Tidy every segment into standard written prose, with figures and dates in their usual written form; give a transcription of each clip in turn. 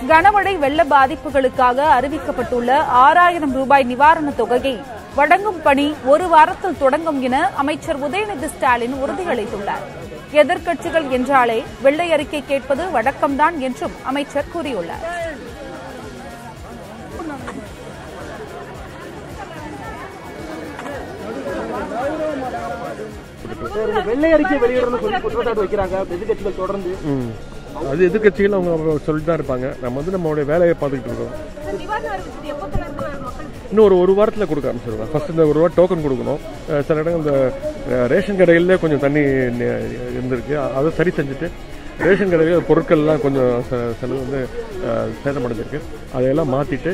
கனமழை வெள்ள பாதிப்புகளுக்காக அறிவிக்கப்பட்டுள்ள 6000 ரூபாய் நிவாரணத் தொகையை வழங்கும் பணி ஒரு வாரத்தில் தொடங்கும் என அமைச்சர் உதயநிதி ஸ்டாலின் உறுதியளித்துள்ளார். எதிர்க்கட்சிகள் என்றாலே வெள்ளை அறிக்கை கேட்பது வழக்கம்தான் என்றும் அமைச்சர் கூறியுள்ளார். வெள்ளை அறிக்கை வெளியிடணும்னு சொல்லி குற்றச்சாட்டு வைக்கிறாங்க எதிர்க்கட்சிகள் தொடர்ந்து. அது எதிர்க்கட்சிகள் அவங்க சொல்லிட்டு தான் இருப்பாங்க. நம்ம நம்மளுடைய வேலையை பார்த்துக்கிட்டு இருக்கோம். இன்னும் ஒரு வாரத்தில் கொடுக்க ஆரம்பிச்சிருக்கோம். ஃபர்ஸ்ட் இந்த ஒரு வாரம் டோக்கன் கொடுக்கணும். சில இடங்கள் இந்த ரேஷன் கடையில் கொஞ்சம் தண்ணி இருந்திருக்கு, அதை சரி செஞ்சுட்டு ரேஷன் கடையில் பொருட்கள்லாம் கொஞ்சம் செலவு வந்து சேதமடைஞ்சிருக்கு, அதையெல்லாம் மாற்றிட்டு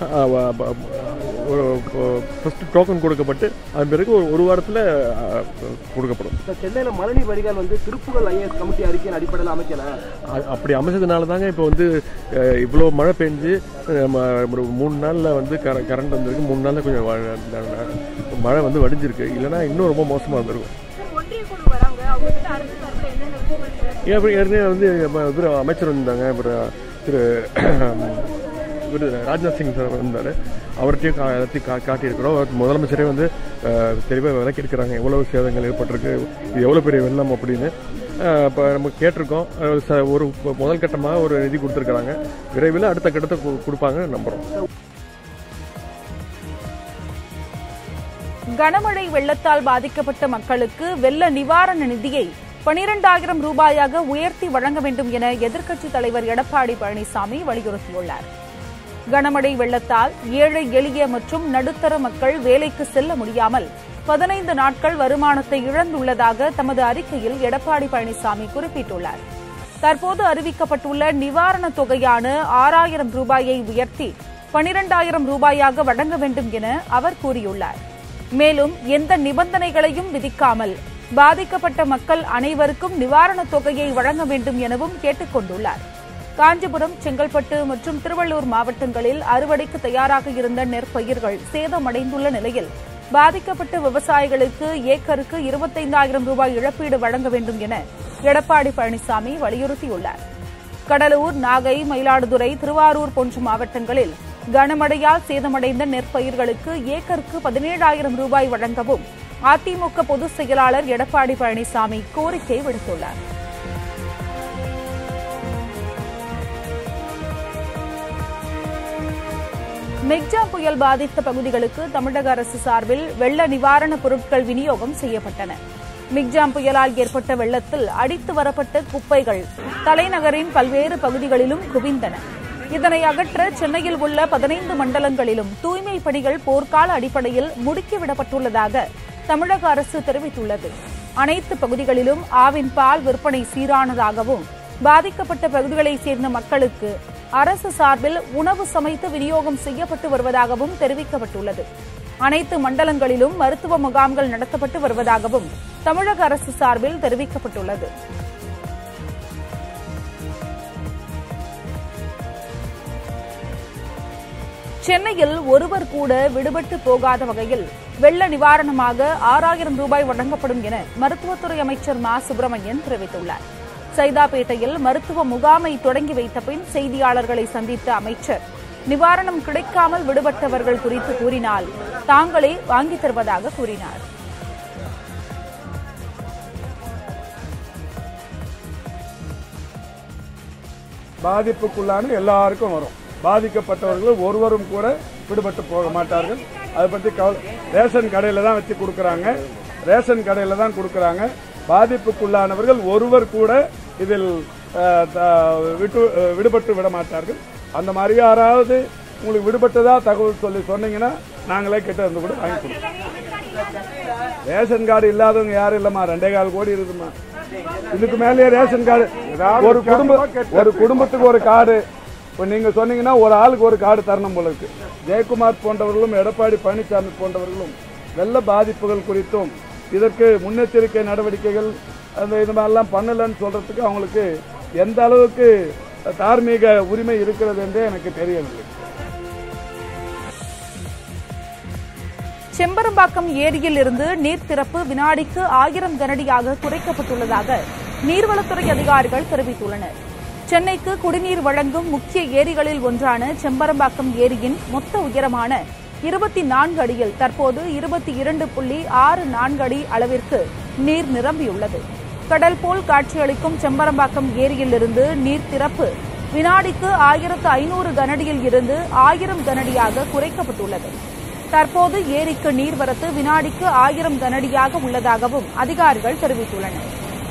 ஃபர்ஸ்ட் டோக்கன் கொடுக்கப்பட்டு அதன் பிறகு ஒரு வாரத்தில் கொடுக்கப்படும். சென்னையில் மழைநீர் வடிகால் வந்து திருப்புகழ் ஐஏஎஸ் கமிட்டி அறிக்கையின் அடிப்படையில் அமைக்கல. அப்படி அமைச்சதுனால தாங்க இப்போ வந்து இவ்வளோ மழை பெஞ்சு 3 நாளில் வந்து கரண்ட் வந்திருக்கு. 3 நாளில் கொஞ்சம் மழை வந்து வடிஞ்சிருக்கு. இல்லைன்னா இன்னும் ரொம்ப மோசமாக இருந்திருக்கும். ஏற்கனவே வந்து அமைச்சர் வந்தாங்க, திரு ராஜ்நாத் சிங் சார் வந்தார். அவர்கிட்டையும் எல்லாத்தையும் காட்டியிருக்கிறோம். முதலமைச்சரே வந்து தெளிவாக விளக்கியிருக்கிறாங்க எவ்வளவு சேதங்கள் ஏற்பட்டிருக்கு, இது எவ்வளோ பெரிய வெள்ளம் அப்படின்னு. இப்போ நம்ம கேட்டிருக்கோம். ஒரு முதல் கட்டமாக ஒரு நிதி கொடுத்துருக்குறாங்க. விரைவில் அடுத்த கட்டத்தை கொடுப்பாங்க நம்புகிறோம். கனமழை வெள்ளத்தால் பாதிக்கப்பட்ட மக்களுக்கு வெள்ள நிவாரண நிதியை 12,000 ரூபாயாக உயர்த்தி வழங்க வேண்டும் என எதிர்க்கட்சித் தலைவர் எடப்பாடி பழனிசாமி வலியுறுத்தியுள்ளார். கனமழை வெள்ளத்தால் ஏழை எளிய மற்றும் நடுத்தர மக்கள் வேலைக்கு செல்ல முடியாமல் 15 நாட்கள் வருமானத்தை இழந்துள்ளதாக தமது அறிக்கையில் எடப்பாடி பழனிசாமி குறிப்பிட்டுள்ளார். தற்போது அறிவிக்கப்பட்டுள்ள நிவாரணத் தொகையான 6000 ரூபாயை உயர்த்தி 12,000 ரூபாயாக வழங்க வேண்டும் என அவர் கூறியுள்ளார். மேலும் எந்த நிபந்தனைகளையும் விதிக்காமல் பாதிக்கப்பட்ட மக்கள் அனைவருக்கும் நிவாரணத் தொகையை வழங்க வேண்டும் எனவும் கேட்டுக் கொண்டுள்ளார். காஞ்சிபுரம், செங்கல்பட்டு மற்றும் திருவள்ளூர் மாவட்டங்களில் அறுவடைக்கு தயாராக இருந்த நெற்பயிர்கள் சேதமடைந்துள்ள நிலையில் பாதிக்கப்பட்ட விவசாயிகளுக்கு ஏக்கருக்கு 25,000 ரூபாய் இழப்பீடு வழங்க வேண்டும் என எடப்பாடி பழனிசாமி வலியுறுத்தியுள்ளார். கடலூர், நாகை, மயிலாடுதுறை, திருவாரூர் போன்ற மாவட்டங்களில் கனமழையால் சேதமடைந்த நெற்பயிர்களுக்கு ஏக்கருக்கு 17,000 ரூபாய் வழங்கவும் அதிமுக பொதுச் செயலாளர் எடப்பாடி பழனிசாமி கோரிக்கை விடுத்துள்ளார். மிக்ஜாம் புயல் பாதித்த பகுதிகளுக்கு தமிழக அரசு சார்பில் வெள்ள நிவாரணப் பொருட்கள் விநியோகம் செய்யப்பட்டன. மிக்ஜாம் புயலால் ஏற்பட்ட வெள்ளத்தில் அடித்து வரப்பட்ட குப்பைகள் தலைநகரின் பல்வேறு பகுதிகளிலும் குவிந்தன. இதனை அகற்ற சென்னையில் உள்ள 15 மண்டலங்களிலும் தூய்மை பணிகள் போர்க்கால அடிப்படையில் முடுக்கிவிடப்பட்டுள்ளதாக தமிழக அரசு தெரிவித்துள்ளது. அனைத்து பகுதிகளிலும் ஆவின் பால் விற்பனை சீரானதாகவும் பாதிக்கப்பட்ட பகுதிகளைச் சேர்ந்த மக்களுக்கு அரசு சார்பில் உணவு சமைத்து விநியோகம் செய்யப்பட்டு வருவதாகவும் தெரிவிக்கப்பட்டுள்ளது. அனைத்து மண்டலங்களிலும் மருத்துவ முகாம்கள் நடத்தப்பட்டு வருவதாகவும் தமிழக அரசு சார்பில் தெரிவிக்கப்பட்டுள்ளது. சென்னையில் ஒருவர் கூட விடுபட்டு போகாத வகையில் வெள்ள நிவாரணமாக 6000 ரூபாய் வழங்கப்படும் என மருத்துவத்துறை அமைச்சர் மா சுப்பிரமணியன் தெரிவித்துள்ளார். சைதாப்பேட்டையில் மருத்துவ முகாமை தொடங்கி வைத்த பின் செய்தியாளர்களை சந்தித்த அமைச்சர் நிவாரணம் கிடைக்காமல் விடுபட்டவர்கள் குறித்து கூறினால் தாங்களே வாங்கித் தருவதாக கூறினார். பாதிப்புக்குள்ளான எல்லாருக்கும் வரும். பாதிக்கப்பட்டவர்கள் ஒருவரும் கூட விடுபட்டு போக மாட்டார்கள். அதை பற்றி ரேஷன் கடையில் தான் வச்சு கொடுக்கறாங்க. ரேஷன் கடையில் தான் கொடுக்கறாங்க. பாதிப்புக்குள்ளானவர்கள் ஒருவர் கூட இதில் விடுபட்டு விட மாட்டார்கள். அந்த மாதிரி யாராவது உங்களுக்கு விடுபட்டதா தகவல் சொன்னீங்கன்னா நாங்களே கிட்ட இருந்து கூட வாங்கி கொடுப்போம். ரேஷன் கார்டு இல்லாதவங்க யாரும் இல்லம்மா, 2.25 கோடி இருக்குமா. இதுக்கு மேலேயே ரேஷன் கார்டு ஒரு குடும்பத்துக்கு ஒரு கார்டு. இப்போ நீங்க சொன்னீங்கன்னா ஒரு ஆளுக்கு ஒரு கார்டு தரணும் போல இருக்கு. ஜெயக்குமார் போன்றவர்களும் எடப்பாடி பழனிசாமி போன்றவர்களும் வெள்ள பாதிப்புகள் குறித்தும் இதற்கு முன்னெச்சரிக்கை நடவடிக்கைகள் அந்த இது மாதிரிலாம் பண்ணலன்னு சொல்றதுக்கு அவங்களுக்கு எந்த அளவுக்கு தார்மீக உரிமை இருக்கிறது என்றே எனக்கு தெரியவில்லை. செம்பரம்பாக்கம் ஏரியில் இருந்து நீர் திறப்பு வினாடிக்கு 1000 கனஅடியாக குறைக்கப்பட்டுள்ளதாக நீர்வளத்துறை அதிகாரிகள் தெரிவித்துள்ளனர். சென்னைக்கு குடிநீர் வழங்கும் முக்கிய ஏரிகளில் ஒன்றான செம்பரம்பாக்கம் ஏரியின் மொத்த உயரமான 24 அடியில் தற்போது 22.64 அடி அளவிற்கு நீர் நிரம்பியுள்ளது. கடல் போல் காட்சியளிக்கும் செம்பரம்பாக்கம் ஏரியிலிருந்து நீர் திறப்பு வினாடிக்கு 1500 கனஅடியில் இருந்து 1000 கனஅடியாக குறைக்கப்பட்டுள்ளது. தற்போது ஏரிக்கு நீர்வரத்து வினாடிக்கு 1000 கனஅடியாக உள்ளதாகவும் அதிகாரிகள் தெரிவித்துள்ளனர்.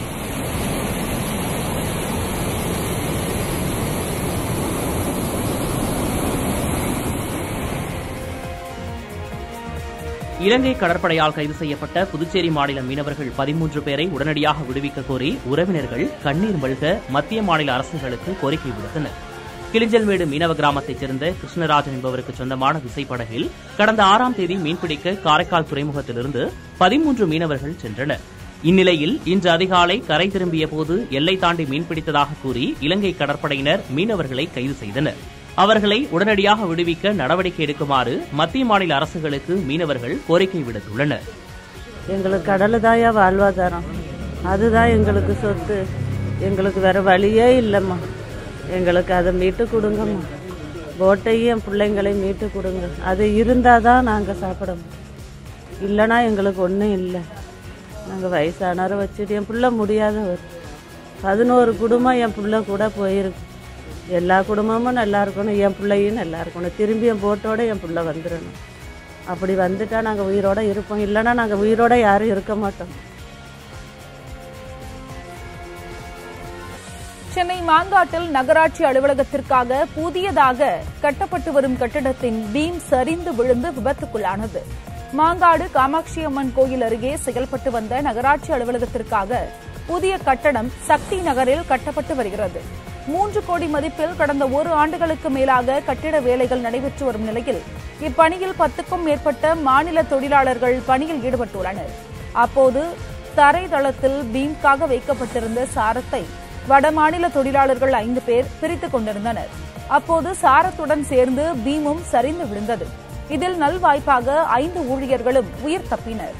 இலங்கை கடற்படையால் கைது செய்யப்பட்ட புதுச்சேரி மாநில மீனவர்கள் 13 பேரை உடனடியாக விடுவிக்க கோரி உறவினர்கள் கண்ணீர் மல்க மத்திய மாநில அரசுகளுக்கு கோரிக்கை விடுத்தனர். கிளிஞ்சல்மேடு மீனவ கிராமத்தைச் சேர்ந்த கிருஷ்ணராஜன் என்பவருக்கு சொந்தமான விசைப்படகில் கடந்த 6ஆம் தேதி மீன்பிடிக்க காரைக்கால் துறைமுகத்திலிருந்து 13 மீனவர்கள் சென்றனர். இந்நிலையில் இன்று அதிகாலை கரை திரும்பிய போது எல்லை தாண்டி மீன்பிடித்ததாக கூறி இலங்கை கடற்படையினர் மீனவர்களை கைது செய்தனர். அவர்களை உடனடியாக விடுவிக்க நடவடிக்கை எடுக்குமாறு மத்திய மாநில அரசுகளுக்கு மீனவர்கள் கோரிக்கை விடுத்துள்ளனர். எங்களுக்கு கடலுதாயா வாழ்வாதாரம், அதுதான் எங்களுக்கு சொத்து. எங்களுக்கு வேற வழியே இல்லைம்மா. எங்களுக்கு அதை மீட்டு கொடுங்கம்மா. போட்டையும் என் பிள்ளைங்களையும் மீட்டு கொடுங்க. அது இருந்தாதான் நாங்கள் சாப்பிடணும். இல்லைன்னா எங்களுக்கு ஒன்றும் இல்லை. நாங்கள் வயசானவரை வச்சுட்டு என் பிள்ளை முடியாதவர் 11 குடும்பம் என் பிள்ளை கூட போயிருக்கு. எல்லா குடும்பமும் நல்லா இருக்கணும், என் பிள்ளையும் நல்லா இருக்கணும். திரும்பி என் போட்டோட என் பிள்ளை வந்துடணும். அப்படி வந்துட்டா நாங்கள் உயிரோட இருப்போம். இல்லைன்னா நாங்கள் உயிரோட யாரும் இருக்க மாட்டோம். சென்னை மாங்காட்டில் நகராட்சி அலுவலகத்திற்காக புதியதாக கட்டப்பட்டு வரும் கட்டிடத்தின் பீம் சரிந்து விழுந்து விபத்துக்குள்ளானது. மாங்காடு காமாட்சி அம்மன் கோயில் அருகே செயல்பட்டு வந்த நகராட்சி அலுவலகத்திற்காக புதிய கட்டடம் சக்தி நகரில் கட்டப்பட்டு வருகிறது. 3 கோடி மதிப்பில் கடந்த 1 ஆண்டுகளுக்கு மேலாக கட்டிட வேலைகள் நடைபெற்று வரும் நிலையில் இப்பணியில் 10க்கும் மேற்பட்ட மாநில தொழிலாளர்கள் பணியில் ஈடுபட்டுள்ளனர். அப்போது தரைதளத்தில் பீம்காக வைக்கப்பட்டிருந்த சாரத்தை வடமாநில தொழிலாளர்கள் 5 பேர் பிரித்துக் கொண்டிருந்தனர். அப்போது சாரத்துடன் சேர்ந்து பீமும் சரிந்து விழுந்தது. இதில் நல்வாய்ப்பாக 5 ஊழியர்களும் உயிர் தப்பினர்.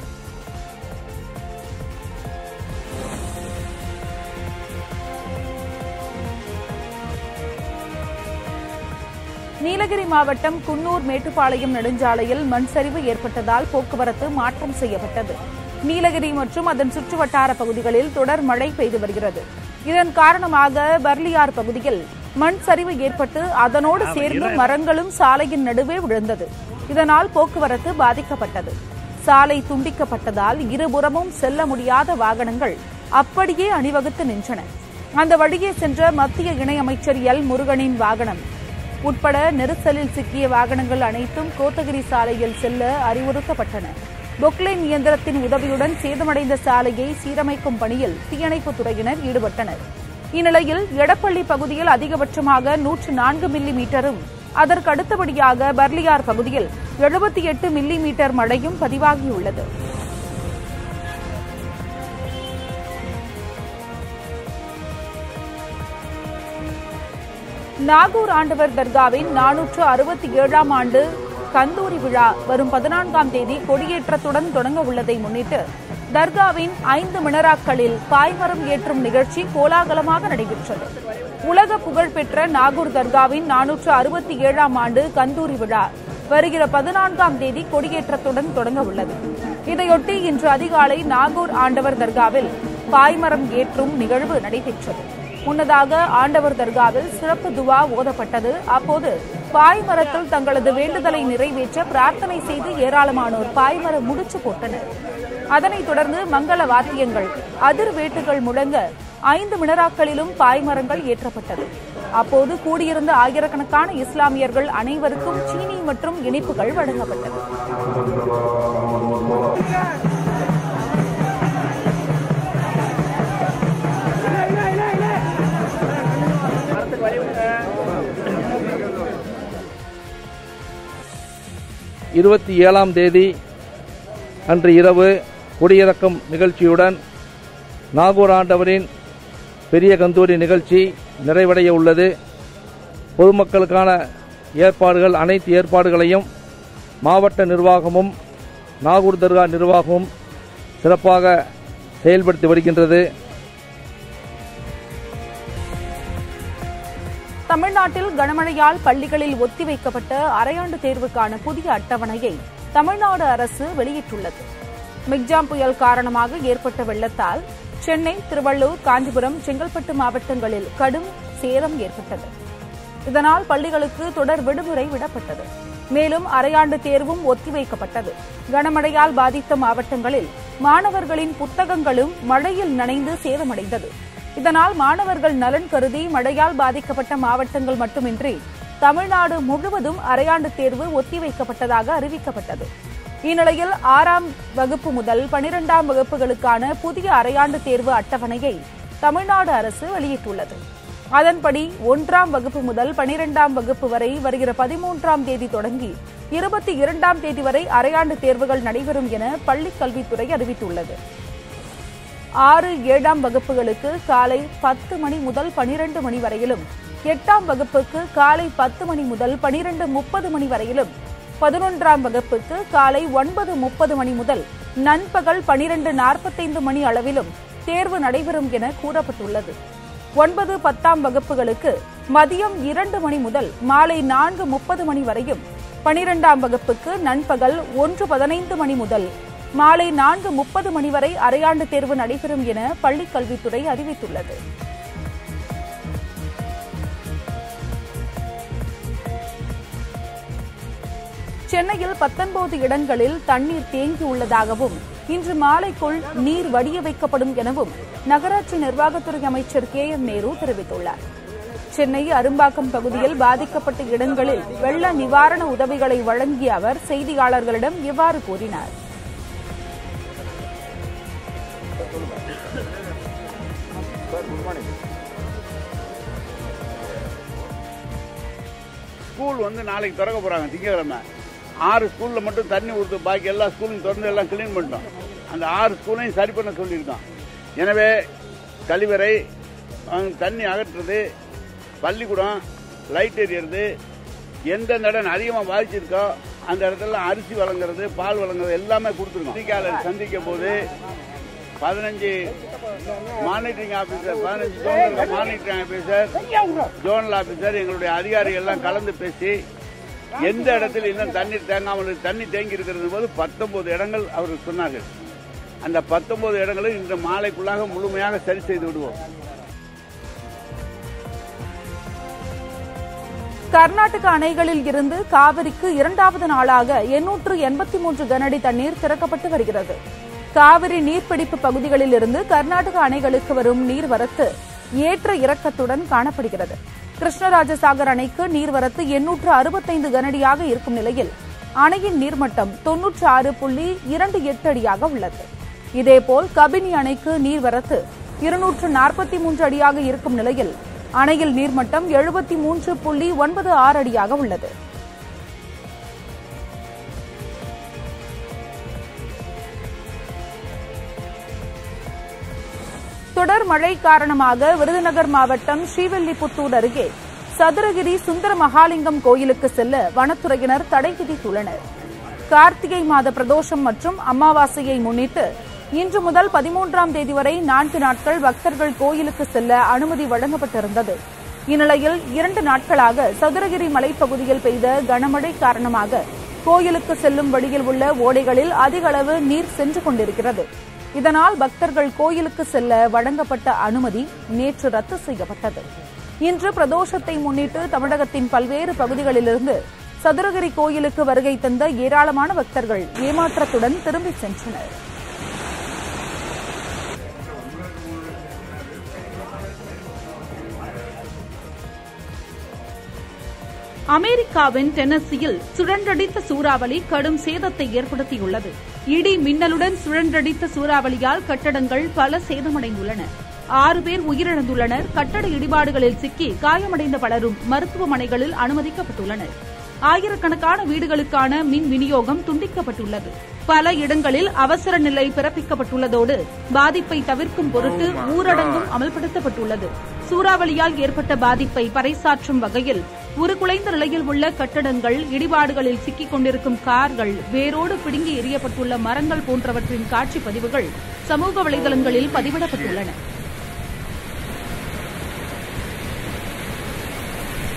நீலகிரி மாவட்டம் குன்னூர் மேட்டுப்பாளையம் நெடுஞ்சாலையில் மண் சரிவு ஏற்பட்டதால் போக்குவரத்து மாற்றம் செய்யப்பட்டது. நீலகிரி மற்றும் அதன் சுற்றுவட்டார பகுதிகளில் தொடர் மழை பெய்து வருகிறது. இதன் காரணமாக பர்லியார் பகுதியில் மண் சரிவு ஏற்பட்டு அதனோடு சேர்ந்து மரங்களும் சாலையின் நடுவே விழுந்தது. இதனால் போக்குவரத்து பாதிக்கப்பட்டது. சாலை துண்டிக்கப்பட்டதால் இருபுறமும் செல்ல முடியாத வாகனங்கள் அப்படியே அணிவகுத்து நின்றன. அந்த வழியே சென்ற மத்திய இணையமைச்சர் எல் முருகனின் வாகனம் உட்பட நெரிசலில் சிக்கிய வாகனங்கள் அனைத்தும் கோத்தகிரி சாலையில் செல்ல அறிவுறுத்தப்பட்டன. பொக்லைன் இயந்திரத்தின் உதவியுடன் சேதமடைந்த சாலையை சீரமைக்கும் பணியில் தீயணைப்புத் துறையினர் ஈடுபட்டனர். இந்நிலையில் எடப்பள்ளி பகுதியில் அதிகபட்சமாக 104 மில்லிமீட்டரும் அதற்கு அடுத்தபடியாக பர்லியார் பகுதியில் 78 மில்லிமீட்டர் மழையும் பதிவாகியுள்ளது. நாகூர் ஆண்டவர் தர்காவின் 467ஆம் ஆண்டு கந்தூரி விழா வரும் 14ஆம் தேதி கொடியேற்றத்துடன் தொடங்க உள்ளதை முன்னிட்டு தர்காவின் 5 மினராக்களில் பாய்மரம் ஏற்றும் நிகழ்ச்சி கோலாகலமாக நடைபெற்றது. உலக புகழ்பெற்ற நாகூர் தர்காவின் 467ஆம் ஆண்டு கந்தூரி விழா வருகிற 14ஆம் தேதி கொடியேற்றத்துடன் தொடங்க உள்ளது. இதையொட்டி இன்று அதிகாலை நாகூர் ஆண்டவர் தர்காவில் பாய்மரம் ஏற்றும் நிகழ்வு நடைபெற்றது. முன்னதாக ஆண்டவர் தர்காவில் சிறப்பு துவா ஓதப்பட்டது. அப்போது பாய்மரத்தில் தங்களது வேண்டுதலை நிறைவேற்ற பிரார்த்தனை செய்து ஏராளமானோர் பாய்மர முடிச்சு போட்டனர். அதனைத் தொடர்ந்து மங்கள வாத்தியங்கள் அதிர்வேட்டுகள் முழங்க 5 மினராக்களிலும் பாய்மரங்கள் ஏற்றப்பட்டது. அப்போது கூடியிருந்த ஆயிரக்கணக்கான இஸ்லாமியர்கள் அனைவருக்கும் சீனி மற்றும் இனிப்புகள் வழங்கப்பட்டது. இருபத்தி 7ஆம் தேதி அன்று இரவு கொடியிறக்கும் நிகழ்ச்சியுடன் நாகூர் ஆண்டவரின் பெரிய கந்தூரி நிகழ்ச்சி நிறைவடைய உள்ளது. பொதுமக்களுக்கான ஏற்பாடுகள் அனைத்து ஏற்பாடுகளையும் மாவட்ட நிர்வாகமும் நாகூர் தர்கா நிர்வாகமும் சிறப்பாக செயல்படுத்தி வருகின்றது. தமிழ்நாட்டில் கனமழையால் பள்ளிகளில் ஒத்திவைக்கப்பட்ட அரையாண்டு தேர்வுக்கான புதிய அட்டவணையை தமிழ்நாடு அரசு வெளியிட்டுள்ளது. மிக்ஜாம் புயல் காரணமாக ஏற்பட்ட வெள்ளத்தால் சென்னை, திருவள்ளூர், காஞ்சிபுரம், செங்கல்பட்டு மாவட்டங்களில் கடும் சேதம் ஏற்பட்டது. இதனால் பள்ளிகளுக்கு தொடர் விடுமுறை விடப்பட்டது. மேலும் அரையாண்டு தேர்வும் ஒத்திவைக்கப்பட்டது. கனமழையால் பாதித்த மாவட்டங்களில் மாணவர்களின் புத்தகங்களும் மழையில் நனைந்து சேதமடைந்தது. இதனால் மாணவர்கள் நலன் கருதி மழையால் பாதிக்கப்பட்ட மாவட்டங்கள் மட்டுமின்றி தமிழ்நாடு முழுவதும் அரையாண்டு தேர்வு ஒத்திவைக்கப்பட்டதாக அறிவிக்கப்பட்டது. இந்நிலையில் 6ஆம் வகுப்பு முதல் 12ஆம் வகுப்புகளுக்கான புதிய அரையாண்டு தேர்வு அட்டவணையை தமிழ்நாடு அரசு வெளியிட்டுள்ளது. அதன்படி 1ஆம் வகுப்பு முதல் 12ஆம் வகுப்பு வரை வருகிற 13ஆம் தேதி தொடங்கி 22ஆம் தேதி வரை அரையாண்டு தேர்வுகள் நடைபெறும் என பள்ளிக் கல்வித்துறை அறிவித்துள்ளது. 6, 7ஆம் வகுப்புகளுக்கு காலை 10 மணி முதல் 12 மணி வரையிலும், 8ஆம் வகுப்புக்கு காலை 10 மணி முதல் 12:30 மணி வரையிலும், 11ஆம் வகுப்புக்கு காலை 9:30 மணி முதல் நண்பகல் 12:45 மணி அளவிலும் தேர்வு நடைபெறும் என கூறப்பட்டுள்ளது. 9, 10ஆம் வகுப்புகளுக்கு மதியம் 2 மணி முதல் மாலை 4:30 மணி வரையும், 12ஆம் வகுப்புக்கு நண்பகல் 1:15 மணி முதல் மாலை 4:30 மணி வரை அரையாண்டு தேர்வு நடைபெறும் என பள்ளிக் கல்வித்துறை அறிவித்துள்ளது. சென்னையில் 19 இடங்களில் தண்ணீர் தேங்கியுள்ளதாகவும் இன்று மாலைக்குள் நீர் வடிய வைக்கப்படும் எனவும் நகராட்சி நிர்வாகத்துறை அமைச்சர் KM நேரு தெரிவித்துள்ளார். சென்னை அரும்பாக்கம் பகுதியில் பாதிக்கப்பட்ட இடங்களில் வெள்ள நிவாரண உதவிகளை வழங்கிய அவர் செய்தியாளர்களிடம் இவ்வாறு கூறினார். ஸ்கூல் நாளைக்கு திறக்க போறாங்க, திங்கட்கிழமை. 6 ஸ்கூல்ல மட்டும் தண்ணி ஊறுது, பாக்கி எல்லா ஸ்கூலையும் திறந்து எல்லாம் கிளீன் பண்ணிட்டோம். அந்த 6 ஸ்கூலையும் சரி பண்ண சொல்லியிருக்கோம். எனவே கழிவறை, தண்ணி அகற்றுறது, பள்ளிக்கூடம், லைட் எரியறது, எந்தெந்த இடம் அதிகமாக பாதிச்சிருக்கோ அந்த இடத்துல அரிசி வழங்குறது, பால் வழங்குறது எல்லாமே கொடுத்துருக்கோம். பத்திரிகையாளர் சந்திக்க போது 15 monitoring officer, 15 monitoring officer, zonal officer, எங்களுடைய அதிகாரிகள் எல்லாம் கலந்து பேசி எந்த இடத்தில் இன்னும் தண்ணீர் தேங்காமல் தண்ணி தேங்கி இருக்கிறது போது 19 இடங்கள் அவர்கள் சொன்னார்கள். அந்த 19 இடங்களும் இன்று மாலைக்குள்ளாக முழுமையாக சரி செய்து விடுவோம். கர்நாடக அணைகளில் இருந்து காவிரிக்கு 2வது நாளாக 883 கனஅடி தண்ணீர் திறக்கப்பட்டு வருகிறது. காவிரி நீர்பிடிப்பு பகுதிகளில் இருந்து கர்நாடக அணைகளுக்கு வரும் நீர்வரத்து ஏற்ற இறக்கத்துடன் காணப்படுகிறது. கிருஷ்ணராஜசாகர் அணைக்கு நீர்வரத்து 865 கனஅடியாக இருக்கும் நிலையில் அணையின் நீர்மட்டம் 96.28 அடியாக உள்ளது. இதேபோல் கபினி அணைக்கு நீர்வரத்து 243 அடியாக இருக்கும் நிலையில் அணையில் நீர்மட்டம் 73.96 அடியாக உள்ளது. தொடர் மழை காரணமாக விருதுநகர் மாவட்டம் ஸ்ரீவில்லிபுத்தூர் அருகே சதுரகிரி சுந்தர மகாலிங்கம் கோயிலுக்கு செல்ல வனத்துறையினர் தடை விதித்துள்ளனர். கார்த்திகை மாத பிரதோஷம் மற்றும் அமாவாசையை முன்னிட்டு இன்று முதல் 13ஆம் தேதி வரை 4 நாட்கள் பக்தர்கள் கோயிலுக்கு செல்ல அனுமதி வழங்கப்பட்டிருந்தது. இந்நிலையில் 2 நாட்களாக சதுரகிரி மலைப்பகுதியில் பெய்த கனமழை காரணமாக கோயிலுக்கு செல்லும் வழியில் உள்ள ஓடைகளில் அதிக அளவு நீர் சென்று கொண்டிருக்கிறது. இதனால் பக்தர்கள் கோயிலுக்கு செல்ல வழங்கப்பட்ட அனுமதி நேற்று ரத்து செய்யப்பட்டது. இன்று பிரதோஷத்தை முன்னிட்டு தமிழகத்தின் பல்வேறு பகுதிகளிலிருந்து சதுரகிரி கோயிலுக்கு வருகை தந்த ஏராளமான பக்தர்கள் ஏமாற்றத்துடன் திரும்பிச் சென்றனர். அமெரிக்காவின் டென்னசியில் சுழன்றடித்த சூறாவளி கடும் சேதத்தை ஏற்படுத்தியுள்ளது. இடி மின்னலுடன் சுழன்றடித்த சூறாவளியால் கட்டடங்கள் பல சேதமடைந்துள்ளன. 6 பேர் உயிரிழந்துள்ளனர். கட்டட இடிபாடுகளில் சிக்கி காயமடைந்த பலரும் மருத்துவமனைகளில் அனுமதிக்கப்பட்டுள்ளனர். ஆயிரக்கணக்கான வீடுகளுக்கான மின் விநியோகம் துண்டிக்கப்பட்டுள்ளது. பல இடங்களில் அவசர நிலை பிறப்பிக்கப்பட்டுள்ளதோடு பாதிப்பை தவிர்க்கும் பொருட்டு ஊரடங்கும் அமல்படுத்தப்பட்டுள்ளது. சூறாவளியால் ஏற்பட்ட பாதிப்பை பறைசாற்றும் வகையில் உருக்குலைந்த நிலையில் உள்ள கட்டடங்கள், இடிபாடுகளில் சிக்கிக் கொண்டிருக்கும் கார்கள், வேரோடு பிடுங்கி எறியப்பட்டுள்ள மரங்கள் போன்றவற்றின் காட்சி பதிவுகள் சமூக வலைதளங்களில் பதிவிடப்பட்டுள்ளன.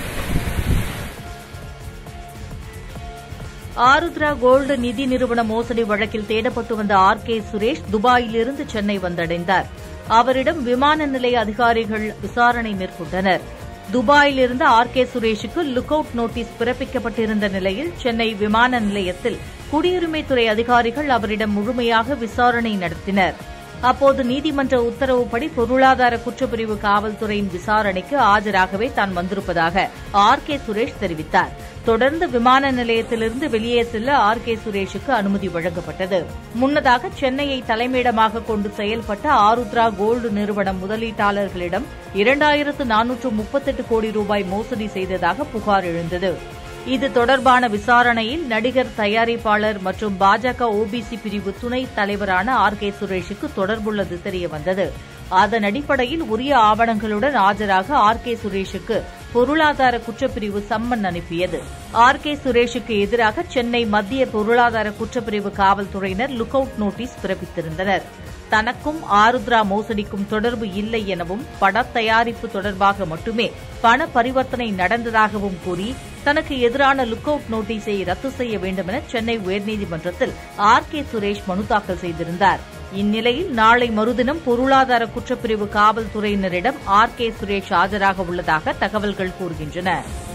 ஆருத்ரா கோல்டு நிதி நிறுவன மோசடி வழக்கில் தேடப்பட்டு வந்த ஆர்.கே. சுரேஷ் துபாயிலிருந்து சென்னை வந்தடைந்தார். அவரிடம் விமான நிலைய அதிகாரிகள் விசாரணை மேற்கொண்டனர். துபாயிலிருந்து ஆர்.கே. சுரேஷுக்கு லுக் அவுட் நோட்டீஸ் பிறப்பிக்கப்பட்டிருந்த நிலையில் சென்னை விமான நிலையத்தில் குடியுரிமைத்துறை அதிகாரிகள் அவரிடம் முழுமையாக விசாரணை நடத்தினர். அப்போது நீதிமன்ற உத்தரவுப்படி பொருளாதார குற்றப்பிரிவு காவல்துறையின் விசாரணைக்கு ஆஜராகவே தான் வந்திருப்பதாக ஆர்.கே. சுரேஷ் தெரிவித்தார். தொடர்ந்து விமான நிலையத்திலிருந்து வெளியே செல்ல ஆர்.கே. சுரேஷுக்கு அனுமதி வழங்கப்பட்டது. முன்னதாக சென்னையை தலைமையிடமாக கொண்டு செயல்பட்ட ஆருத்ரா கோல்டு நிறுவனம் முதலீட்டாளர்களிடம் 2438 கோடி ரூபாய் மோசடி செய்ததாக புகார் எழுந்தது. இது தொடர்பான விசாரணையில் நடிகர், தயாரிப்பாளர் மற்றும் பாஜக ஓபிசி பிரிவு துணைத் தலைவரான ஆர்.கே. சுரேஷுக்கு தொடர்புள்ளது தெரியவந்தது. அதன் அடிப்படையில் உரிய ஆவணங்களுடன் ஆஜராக ஆர்.கே. சுரேஷுக்கு பொருளாதார குற்றப்பிரிவு சம்மன் அனுப்பியது. ஆர்.கே. சுரேஷுக்கு எதிராக சென்னை மத்திய பொருளாதார குற்றப்பிரிவு காவல்துறையினர் லுக் அவுட் நோட்டீஸ் பிறப்பித்திருந்தனர். தனக்கும் ஆருத்ரா மோசடிக்கும் தொடர்பு இல்லை எனவும் பட தயாரிப்பு தொடர்பாக மட்டுமே பண பரிவர்த்தனை நடந்ததாகவும் கூறி தனக்கு எதிரான லுக் அவுட் நோட்டீஸை ரத்து செய்ய வேண்டும் என சென்னை உயர்நீதிமன்றத்தில் ஆர்.கே. சுரேஷ் மனு தாக்கல் செய்திருந்தார். இந்நிலையில் நாளை மறுதினம் பொருளாதார குற்றப்பிரிவு காவல்துறையினரிடம் ஆர்.கே. சுரேஷ் ஆஜராக உள்ளதாக தகவல்கள் கூறுகின்றன.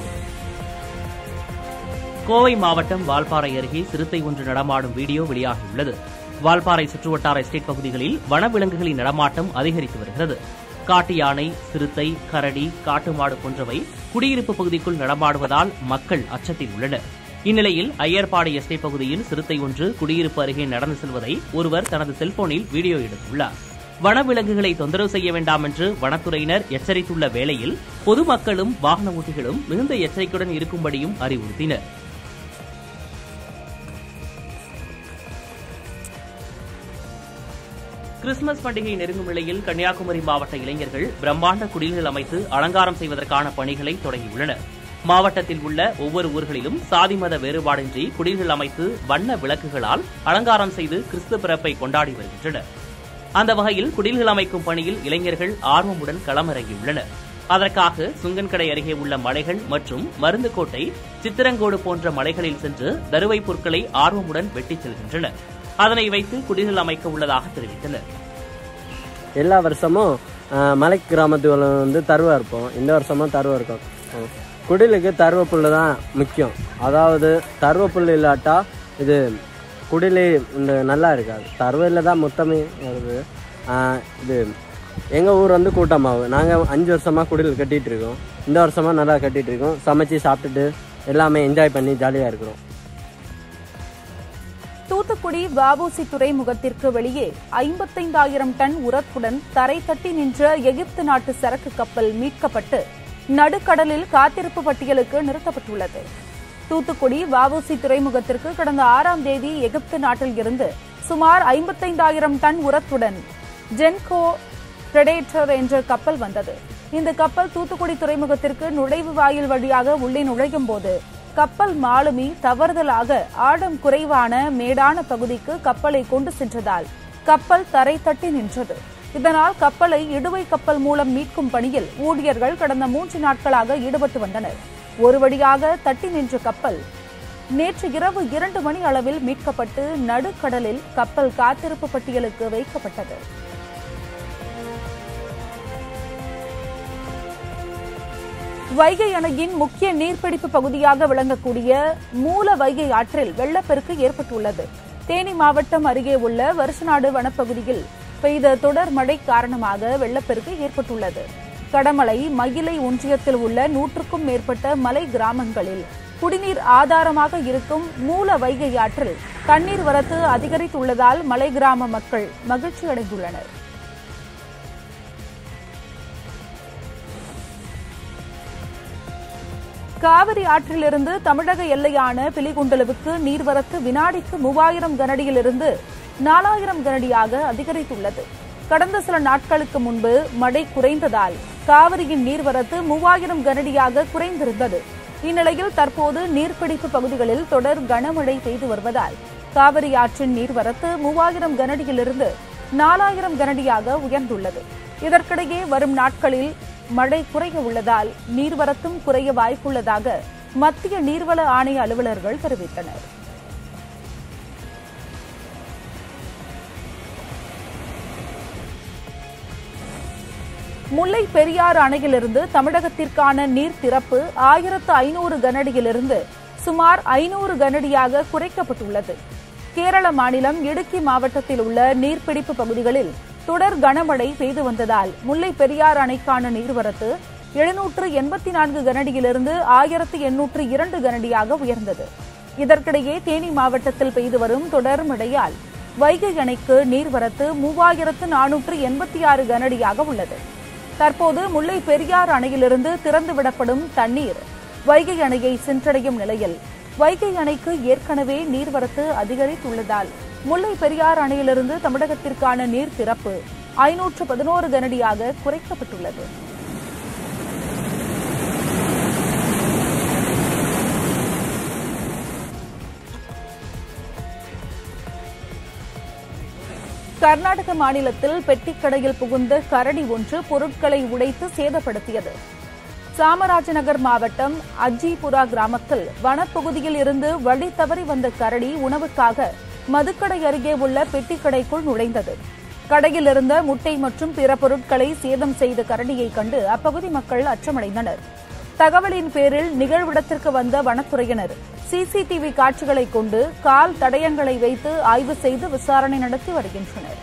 கோவை மாவட்டம் வால்பாறை அருகே சிறுத்தை ஒன்று நடமாடும் வீடியோ வெளியாகியுள்ளது. வால்பாறை சுற்றுவட்டார எஸ்டேட் பகுதிகளில் வனவிலங்குகளின் நடமாட்டம் அதிகரித்து வருகிறது. காட்டு யானை, சிறுத்தை, கரடி, காட்டு மாடு போன்றவை குடியிருப்பு பகுதிக்குள் நடமாடுவதால் மக்கள் அச்சத்தில் உள்ளனர். இந்நிலையில் ஐயர்பாடி எஸ்டேட் பகுதியில் சிறுத்தை ஒன்று குடியிருப்பு அருகே நடந்து செல்வதை ஒருவர் தனது செல்போனில் வீடியோ எடுத்துள்ளார். வனவிலங்குகளை தொந்தரவு செய்ய வேண்டாம் என்று வனத்துறையினர் எச்சரித்துள்ள வேளையில் பொதுமக்களும் வாகன ஓட்டிகளும் மிகுந்த எச்சரிக்கையுடன் இருக்கும்படியும் அறிவுறுத்தினர். கிறிஸ்துமஸ் பண்டிகை நெருங்கும் நிலையில் கன்னியாகுமரி மாவட்ட இளைஞர்கள் பிரம்மாண்ட குடில்கள் அமைத்து அலங்காரம் செய்வதற்கான பணிகளை தொடங்கியுள்ளனர். மாவட்டத்தில் உள்ள ஒவ்வொரு ஊர்களிலும் சாதி மத வேறுபாடின்றி குடில்கள் அமைத்து வண்ண விளக்குகளால் அலங்காரம் செய்து கிறிஸ்து பிறப்பை கொண்டாடி வருகின்றனர். அந்த வகையில் குடில்கள் அமைக்கும் பணியில் இளைஞர்கள் ஆர்வமுடன் களமிறங்கியுள்ளனர். அதற்காக சுங்கன்கடை அருகே உள்ள மலைகள் மற்றும் மருந்துக்கோட்டை, சித்திரங்கோடு போன்ற மலைகளில் சென்று தருவை பொருட்களை ஆர்வமுடன் வெட்டிச் செல்கின்றனர். அதனை வைத்து குடில்கள் அமைக்க உள்ளதாக தெரிவித்தனர். எல்லா வருஷமும் மலை கிராமத்துல தருவா இருப்போம். இந்த வருஷமும் தருவா இருக்கும். குடிலுக்கு தருவ புல்லு தான் முக்கியம். அதாவது தருவ புல்லு இல்லாட்டா இது குடிலே இந்த நல்லா இருக்காது. தருவையில் தான் மொத்தமே வருது. இது எங்கள் ஊர் கூட்டமாவு. நாங்கள் 5 வருஷமாக குடில் கட்டிகிட்டு இருக்கோம். இந்த வருஷமாக நல்லா கட்டிகிட்டு இருக்கோம். சமைச்சு சாப்பிட்டுட்டு எல்லாமே என்ஜாய் பண்ணி ஜாலியாக இருக்கிறோம். தூத்துக்குடி வ.உ.சி. துறைமுகத்திற்கு வெளியே 55,000 டன் உரத்துடன் தரை தட்டி நின்ற எகிப்து நாட்டு சரக்கு கப்பல் மீட்கப்பட்டு நடுக்கடலில் காத்திருப்பு பட்டியலுக்கு நிறுத்தப்பட்டுள்ளது. தூத்துக்குடி வ.உ.சி. துறைமுகத்திற்கு கடந்த 6ஆம் தேதி எகிப்து நாட்டில் இருந்து சுமார் 55,000 டன் உரத்துடன் ஜென்கோ பிரெடேட்டர் என்ற கப்பல் வந்தது. இந்த கப்பல் தூத்துக்குடி துறைமுகத்திற்கு நுழைவு வாயில் வழியாக உள்ளே நுழையும் போது கப்பல் மாலுமி தவறுதலாக ஆழம் குறைவான மேடான பகுதிக்கு கப்பலை கொண்டு சென்றதால் கப்பல் தரை தட்டி நின்றது. இதனால் கப்பலை இடுவை கப்பல் மூலம் மீட்கும் பணியில் ஊழியர்கள் கடந்த 3 நாட்களாக ஈடுபட்டு வந்தனர். ஒரு வழியாக தட்டி நின்ற கப்பல் நேற்று இரவு 2 மணி அளவில் மீட்கப்பட்டு நடுக்கடலில் கப்பல் காத்திருப்பு பட்டியலுக்கு வைக்கப்பட்டது. வைகை அணையின் முக்கிய நீர்பிடிப்பு பகுதியாக விளங்கக்கூடிய மூல வைகை ஆற்றில் வெள்ளப்பெருக்கு ஏற்பட்டுள்ளது. தேனி மாவட்டம் அருகே உள்ள வருஷநாடு வனப்பகுதியில் பெய்த தொடர் மழை காரணமாக வெள்ளப்பெருக்கு ஏற்பட்டுள்ளது. கடமலை, மயிலை ஒன்றியத்தில் உள்ள 100க்கும் மேற்பட்ட மலை கிராமங்களில் குடிநீர் ஆதாரமாக இருக்கும் மூல வைகை ஆற்றில் தண்ணீர் வரத்து அதிகரித்துள்ளதால் மலை கிராம மக்கள் மகிழ்ச்சி அடைந்துள்ளனர். காவிரி ஆற்றிலிருந்து தமிழக எல்லையான பிலிகுண்டலுவுக்கு நீர்வரத்து வினாடிக்கு 3000 கனடியிலிருந்து 4000 கனடியாக அதிகரித்துள்ளது. கடந்த சில நாட்களுக்கு முன்பு மழை குறைந்ததால் காவிரியின் நீர்வரத்து 3000 கனடியாக குறைந்திருந்தது. இந்நிலையில் தற்போது நீர்பிடிப்பு பகுதிகளில் தொடர் கனமழை பெய்து வருவதால் காவிரி ஆற்றின் நீர்வரத்து 3000 கனடியிலிருந்து 4000 கனடியாக உயர்ந்துள்ளது. இதற்கிடையே வரும் நாட்களில் மழை குறைய உள்ளதால் நீர்வரத்தும் குறைய வாய்ப்புள்ளதாக மத்திய நீர்வள ஆணைய அலுவலர்கள் தெரிவித்தனர். முல்லை பெரியாறு அணையிலிருந்து தமிழகத்திற்கான நீர் திறப்பு 1500 கனஅடியிலிருந்து சுமார் 500 கனஅடியாக குறைக்கப்பட்டுள்ளது. கேரள மாநிலம் இடுக்கி மாவட்டத்தில் உள்ள நீர்பிடிப்பு பகுதிகளில் தொடர் கனமழை பெய்து வந்ததால் முல்லை பெரியாறு அணைக்கான நீர்வரத்து 784 கனஅடியிலிருந்து 1802 கனஅடியாக உயர்ந்தது. இதற்கிடையே தேனி மாவட்டத்தில் பெய்து வரும் தொடர் மழையால் வைகை அணைக்கு நீர்வரத்து 3486 கனஅடியாக உள்ளது. தற்போது முல்லை பெரியாறு அணையிலிருந்து திறந்துவிடப்படும் தண்ணீர் வைகை அணையை சென்றடையும் நிலையில் வைகை அணைக்கு ஏற்கனவே நீர்வரத்து அதிகரித்துள்ளதால் முல்லை பெரியாறு அணையிலிருந்து தமிழகத்திற்கான நீர் திறப்பு 511 கனஅடியாக குறைக்கப்பட்டுள்ளது. கர்நாடக மாநிலத்தில் பெட்டிக்கடையில் புகுந்த கரடி ஒன்று பொருட்களை உடைத்து சேதப்படுத்தியது. சாமராஜநகர் மாவட்டம் அஜிபுரா கிராமத்தில் வனப்பகுதியில் இருந்து வழி தவறி வந்த கரடி உணவுக்காக மதுக்கடை அருகே உள்ள பெட்டிக்கடைக்குள் நுழைந்தது. கடையில் இருந்த முட்டை மற்றும் பிற பொருட்களை சேதம் செய்த கரடியை கண்டு அப்பகுதி மக்கள் அச்சமடைந்தனர். தகவலின் பேரில் நிகழ்விடத்திற்கு வந்த வனத்துறையினர் சிசிடிவி காட்சிகளை கொண்டு கால் தடயங்களை வைத்து ஆய்வு செய்து விசாரணை நடத்தி வருகின்றனர்.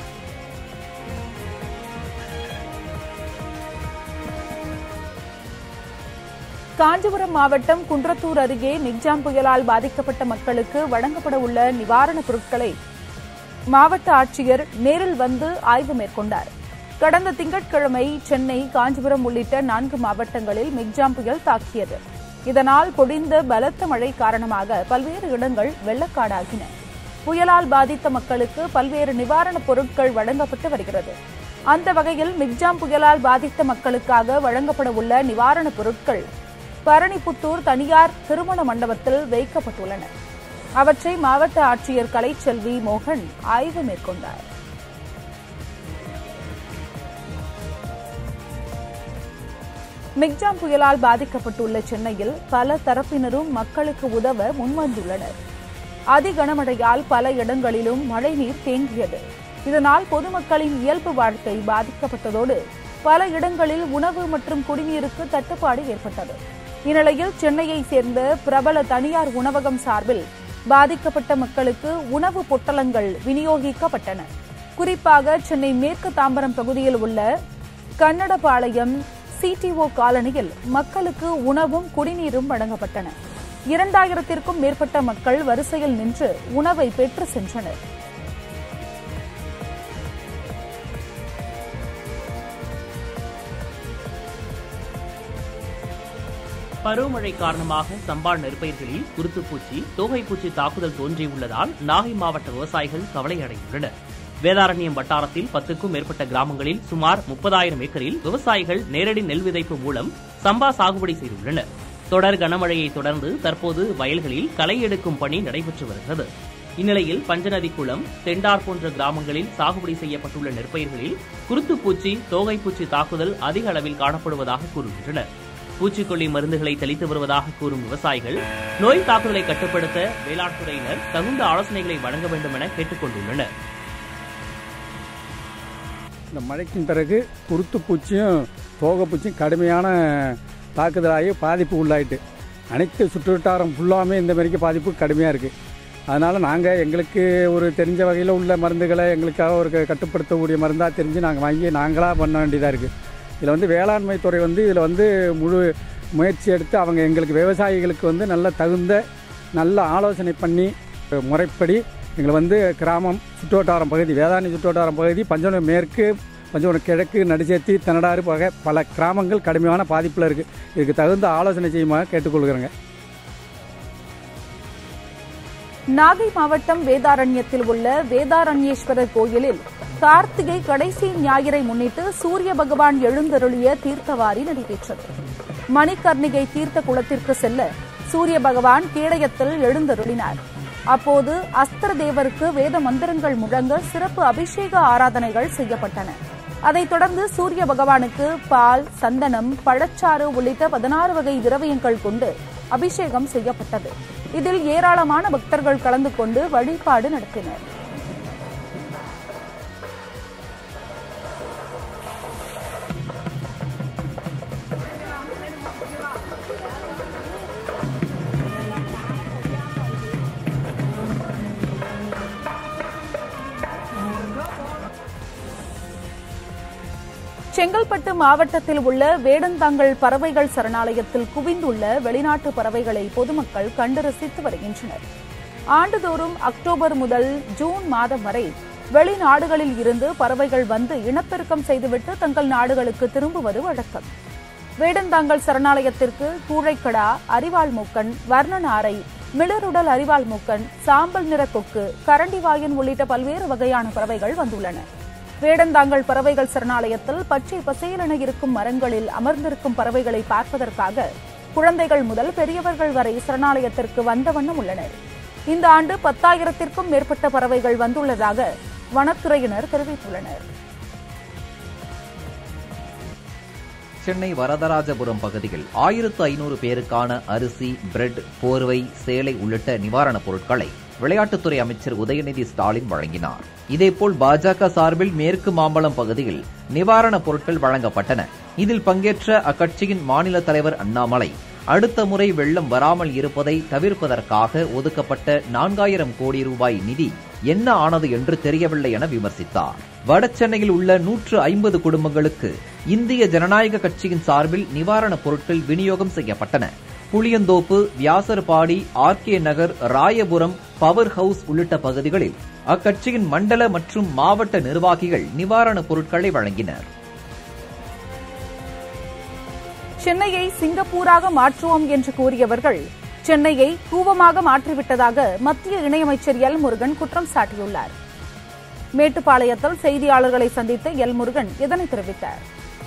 காஞ்சிபுரம் மாவட்டம் குன்றத்தூர் அருகே மிக்ஜாம் புயலால் பாதிக்கப்பட்ட மக்களுக்கு வழங்கப்பட உள்ள நிவாரணப் பொருட்களை மாவட்ட ஆட்சியர் நேரில் வந்து ஆய்வு மேற்கொண்டார். கடந்த திங்கட்கிழமை சென்னை, காஞ்சிபுரம் உள்ளிட்ட 4 மாவட்டங்களில் மிக்ஜாம் புயல் தாக்கியது. இதனால் பொழிந்த பலத்த மழை காரணமாக பல்வேறு இடங்கள் வெள்ளக்காடாகின. புயலால் பாதித்த மக்களுக்கு பல்வேறு நிவாரணப் பொருட்கள் வழங்கப்பட்டு வருகிறது. அந்த வகையில் மிக்ஜாம் புயலால் பாதித்த மக்களுக்காக வழங்கப்பட உள்ள நிவாரணப் பொருட்கள் பரணிப்புத்தூர் தனியார் திருமண மண்டபத்தில் வைக்கப்பட்டுள்ளன. அவற்றை மாவட்ட ஆட்சியர் கலைச்செல்வி மோகன் ஆய்வு மேற்கொண்டார். மிக்ஜாம் புயலால் பாதிக்கப்பட்டுள்ள சென்னையில் பல தரப்பினரும் மக்களுக்கு உதவ முன்வந்துள்ளனர். அதிகனமழையால் பல இடங்களிலும் மழைநீர் தேங்கியது. இதனால் பொதுமக்களின் இயல்பு வாழ்க்கை பாதிக்கப்பட்டதோடு பல இடங்களில் உணவு மற்றும் குடிநீருக்கு தட்டுப்பாடு ஏற்பட்டது. இந்நிலையில் சென்னையை சேர்ந்த பிரபல தனியார் உணவகம் சார்பில் பாதிக்கப்பட்ட மக்களுக்கு உணவு பொட்டலங்கள் விநியோகிக்கப்பட்டன. குறிப்பாக சென்னை மேற்கு தாம்பரம் பகுதியில் உள்ள கன்னடபாளையம் சிடிஓ காலனியில் மக்களுக்கு உணவும் குடிநீரும் வழங்கப்பட்டன. 2000த்திற்கும் மேற்பட்ட மக்கள் வரிசையில் நின்று உணவை பெற்று சென்றனர். பருவமழை காரணமாக சம்பா நெற்பயிர்களில் குருத்துப்பூச்சி, தோகைப்பூச்சி தாக்குதல் தோன்றியுள்ளதால் நாகை மாவட்ட விவசாயிகள் கவலையடைந்துள்ளனர். வேதாரண்யம் வட்டாரத்தில் 10க்கும் மேற்பட்ட கிராமங்களில் சுமார் 30,000 ஏக்கரில் விவசாயிகள் நேரடி நெல் விதைப்பு மூலம் சம்பா சாகுபடி செய்துள்ளனர். தொடர் கனமழையை தொடர்ந்து தற்போது வயல்களில் களை எடுக்கும் பணி நடைபெற்று வருகிறது. இந்நிலையில் பஞ்சநதிக்குளம், தெண்டார் போன்ற கிராமங்களில் சாகுபடி செய்யப்பட்டுள்ள நெற்பயிர்களில் குருத்துப்பூச்சி, தோகைப்பூச்சி தாக்குதல் அதிக அளவில் காணப்படுவதாக கூறுகின்றனர். பூச்சிக்கொல்லி மருந்துகளை தெளித்து வருவதாக கூறும் விவசாயிகள் நோய் தாக்குதலை கட்டுப்படுத்த வேளாண் துறையினர் தகுந்த ஆலோசனைகளை வழங்க வேண்டும் என கேட்டுக் கொண்டுள்ளனர். இந்த மழைக்கின் பிறகு குருத்துப்பூச்சியும் தோகைப்பூச்சியும் கடுமையான தாக்குதலாகி பாதிப்பு உள்ளாயிட்டு அனைத்து சுற்றுவட்டாரம் ஃபுல்லாமே இந்த மாதிரிக்கு பாதிப்பு கடுமையாக இருக்குது. அதனால் நாங்கள் எங்களுக்கு ஒரு தெரிஞ்ச வகையில் உள்ள மருந்துகளை எங்களுக்காக ஒரு கட்டுப்படுத்தக்கூடிய மருந்தாக தெரிஞ்சு நாங்கள் வாங்கி நாங்களாக பண்ண வேண்டியதாக இருக்குது. இதில் வேளாண்மை துறை இதில் முழு முயற்சி எடுத்து அவங்க எங்களுக்கு விவசாயிகளுக்கு நல்ல தகுந்த நல்ல ஆலோசனை பண்ணி முறைப்படி எங்களை கிராமம் சுற்றுவட்டாரம் பகுதி, வேதாரணி சுற்றுவட்டாரம் பகுதி, பஞ்சவனம் மேற்கு, பஞ்சவனம் கிழக்கு, நடுச்சேத்தி, தென்னடாறு பல கிராமங்கள் கடுமையான பாதிப்பில் இருக்குது. இதுக்கு தகுந்த ஆலோசனை செய்யுமாக கேட்டுக்கொள்கிறேங்க. நாகை மாவட்டம் வேதாரண்யத்தில் உள்ள வேதாரண்யேஸ்வரர் கோயிலில் கார்த்திகை கடைசி ஞாயிறை முன்னிட்டு சூரிய பகவான் எழுந்தருளிய தீர்த்தவாரி நடைபெற்றது. மணிகர்ணிகை தீர்த்த குளத்திற்கு செல்ல சூரிய பகவான் கேடயத்தில் எழுந்தருளினார். அப்போது அஸ்திர தேவருக்கு வேத மந்திரங்கள் முழங்க சிறப்பு அபிஷேக ஆராதனைகள் செய்யப்பட்டன. அதைத் தொடர்ந்து சூரிய பகவானுக்கு பால், சந்தனம், பழச்சாறு உள்ளிட்ட 16 வகை திரவியங்கள் கொண்டு அபிஷேகம் செய்யப்பட்டது. இதில் ஏராளமான பக்தர்கள் கலந்து கொண்டு வழிபாடு நடத்தினர். செங்கல்பட்டு மாவட்டத்தில் உள்ள வேடந்தாங்கல் பறவைகள் சரணாலயத்தில் குவிந்துள்ள வெளிநாட்டு பறவைகளை பொதுமக்கள் கண்டு ரசித்து வருகின்றனர். ஆண்டுதோறும் அக்டோபர் முதல் ஜூன் மாதம் வரை வெளிநாடுகளில் இருந்து பறவைகள் வந்து இனப்பெருக்கம் செய்துவிட்டு தங்கள் நாடுகளுக்கு திரும்புவது வழக்கம். வேடந்தாங்கல் சரணாலயத்திற்கு கூழைக்கடா, அரிவாள் மூக்கன், வர்ணநாரை, மிளருடல் அரிவாள் மூக்கன், சாம்பல் நிற கொக்கு, கரண்டிவாயன் உள்ளிட்ட பல்வேறு வகையான பறவைகள் வந்துள்ளன. வேடந்தாங்கல் பறவைகள் சரணாலயத்தில் பச்சை பசேலென இருக்கும் மரங்களில் அமர்ந்திருக்கும் பறவைகளை பார்ப்பதற்காக குழந்தைகள் முதல் பெரியவர்கள் வரை சரணாலயத்திற்கு வந்த வண்ணம் உள்ளனர். இந்த ஆண்டு 10,000த்திற்கும் மேற்பட்ட பறவைகள் வந்துள்ளதாக வனத்துறையினர் தெரிவித்துள்ளனர். சென்னை வரதராஜபுரம் பகுதியில் 1500 பேருக்கான அரிசி, பிரெட், போர்வை, சேலை உள்ளிட்ட நிவாரணப் பொருட்களை விளையாட்டுத்துறை அமைச்சர் உதயநிதி ஸ்டாலின் வழங்கினார். இதேபோல் பாஜக சார்பில் மேற்கு மாம்பலம் பகுதியில் நிவாரணப் பொருட்கள் வழங்கப்பட்டன. இதில் பங்கேற்ற அக்கட்சியின் மாநில தலைவர் அண்ணாமலை அடுத்த முறை வெள்ளம் வராமல் இருப்பதை தவிர்ப்பதற்காக ஒதுக்கப்பட்ட 4000 கோடி ரூபாய் நிதி என்ன ஆனது என்று தெரியவில்லை என விமர்சித்தார். வடசென்னையில் உள்ள 150 குடும்பங்களுக்கு இந்திய ஜனநாயக கட்சியின் சார்பில் நிவாரணப் பொருட்கள் விநியோகம் செய்யப்பட்டன. Pulianthope, Vyasarpadi, R K Nagar, Royapuram, power house உள்ளிட்ட பகுதிகளில் அக்கட்சியின் மண்டல மற்றும் மாவட்ட நிர்வாகிகள் நிவாரணப் பொருட்களை வழங்கினர். சென்னையை சிங்கப்பூராக மாற்றுவோம் என்று கூறியவர்கள் சென்னையை கூவமாக மாற்றிவிட்டதாக மத்திய இணையமைச்சர் எல் முருகன் குற்றம் சாட்டியுள்ளார். மேட்டுப்பாளையத்தில் செய்தியாளர்களை சந்தித்த எல் முருகன் இதனை தெரிவித்தார்.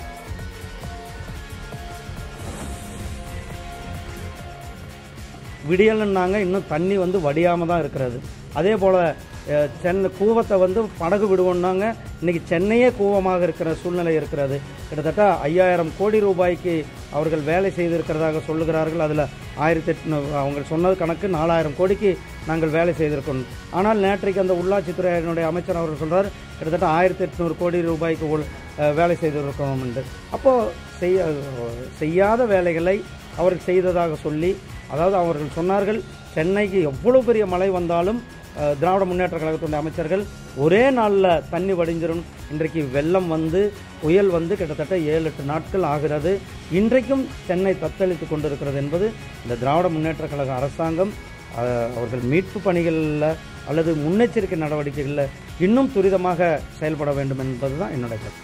விடியல்னாங்க, இன்னும் தண்ணி வடியாம தான் இருக்கிறது. அதே போல சென்னை கூவத்தை படகு விடுவோம்னாங்க, இன்னைக்கு சென்னையே கூவமாக இருக்கிற சூழ்நிலை இருக்கிறது. கிட்டத்தட்ட 5000 கோடி ரூபாய்க்கு அவர்கள் வேலை செய்திருக்கிறதாக சொல்லுகிறார்கள். அதில் 1800 அவங்க சொன்னது கணக்கு 4000 கோடிக்கு நாங்கள் வேலை செய்திருக்கோம். ஆனால் நேற்றைக்கு அந்த உள்ளாட்சித்துறையினுடைய அமைச்சர் அவர்கள் சொல்றார் கிட்டத்தட்ட 1800 கோடி ரூபாய்க்கு வேலை செய்திருக்கோம் என்று. அப்போ செய்யாத வேலைகளை அவர்கள் செய்ததாக சொல்லி, அதாவது அவர்கள் சொன்னார்கள் சென்னைக்கு எவ்வளவு பெரிய மழை வந்தாலும் திராவிட முன்னேற்ற கழகத்துடைய அமைச்சர்கள் ஒரே நாளில் தண்ணி வடிஞ்சிடும். இன்றைக்கு வெள்ளம் புயல் கிட்டத்தட்ட 7-8 நாட்கள் ஆகிறது. இன்றைக்கும் சென்னை தத்தளித்துக் கொண்டிருக்கிறது என்பது இந்த திராவிட முன்னேற்ற கழக அரசாங்கம் அவர்கள் மீட்பு பணிகளில் அல்லது முன்னெச்சரிக்கை நடவடிக்கைகளில் இன்னும் துரிதமாக செயல்பட வேண்டும் என்பதுதான் என்னுடைய கருத்து.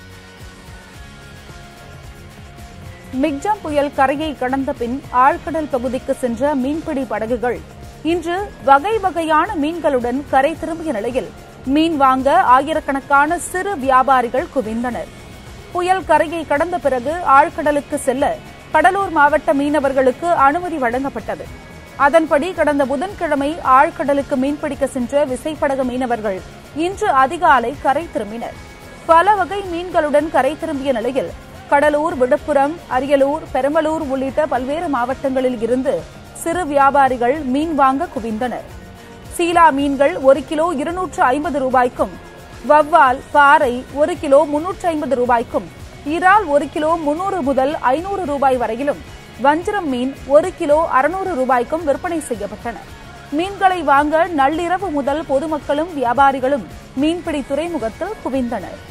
மிக்ஜாம் புயல் கரையை கடந்த பின் ஆழ்கடல் பகுதிக்கு சென்ற மீன்பிடி படகுகள் இன்று வகை வகையான மீன்களுடன் கரை திரும்பிய நிலையில் மீன் வாங்க ஆயிரக்கணக்கான சிறு வியாபாரிகள் குவிந்தனர். புயல் கரையை கடந்த பிறகு ஆழ்கடலுக்கு செல்ல கடலூர் மாவட்ட மீனவர்களுக்கு அனுமதி வழங்கப்பட்டது. அதன்படி கடந்த புதன்கிழமை ஆழ்கடலுக்கு மீன்பிடிக்க சென்ற விசைப்படகு மீனவர்கள் இன்று அதிகாலை கரை திரும்பினர். பல வகை மீன்களுடன் கரை திரும்பிய நிலையில் கடலூர், விழுப்புரம், அரியலூர், பெரம்பலூர் உள்ளிட்ட பல்வேறு மாவட்டங்களில் இருந்து சிறு வியாபாரிகள் மீன் வாங்க குவிந்தனர். சீலா மீன்கள் 1 கிலோ 250 ரூபாய்க்கும், வவ்வால், பாறை 1 கிலோ 350 ரூபாய்க்கும், இறால் 1 கிலோ 300 முதல் 500 ரூபாய் வரையிலும், வஞ்சிரம் மீன் 1 கிலோ 600 ரூபாய்க்கும் விற்பனை செய்யப்பட்டன. மீன்களை வாங்க நள்ளிரவு முதல் பொதுமக்களும் வியாபாரிகளும் மீன்பிடி துறைமுகத்தில் குவிந்தனர்.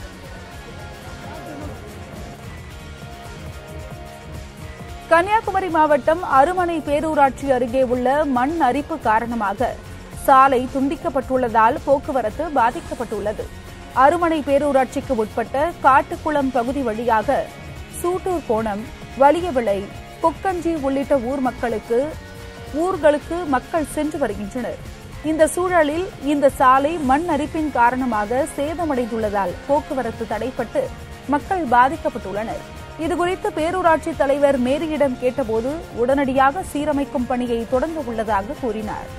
கன்னியாகுமரி மாவட்டம் அருமனை பேரூராட்சி அருகே உள்ள மண் அரிப்பு காரணமாக சாலை துண்டிக்கப்பட்டுள்ளதால் போக்குவரத்து பாதிக்கப்பட்டுள்ளது. அருமனை பேரூராட்சிக்கு உட்பட்ட காட்டுக்குளம் பகுதி வழியாக சூட்டூர் கோணம், வலியவிளை, கொக்கஞ்சி உள்ளிட்ட ஊர்களுக்கு மக்கள் சென்று வருகின்றனர். இந்த சூழலில் இந்த சாலை மண் அரிப்பின் காரணமாக சேதமடைந்துள்ளதால் போக்குவரத்து தடைப்பட்டு மக்கள் பாதிக்கப்பட்டுள்ளனர். இதுகுறித்து பேரூராட்சி தலைவர் மேரியிடம் கேட்டபோது உடனடியாக சீரமைக்கும் பணியை தொடங்க உள்ளதாக கூறினார்.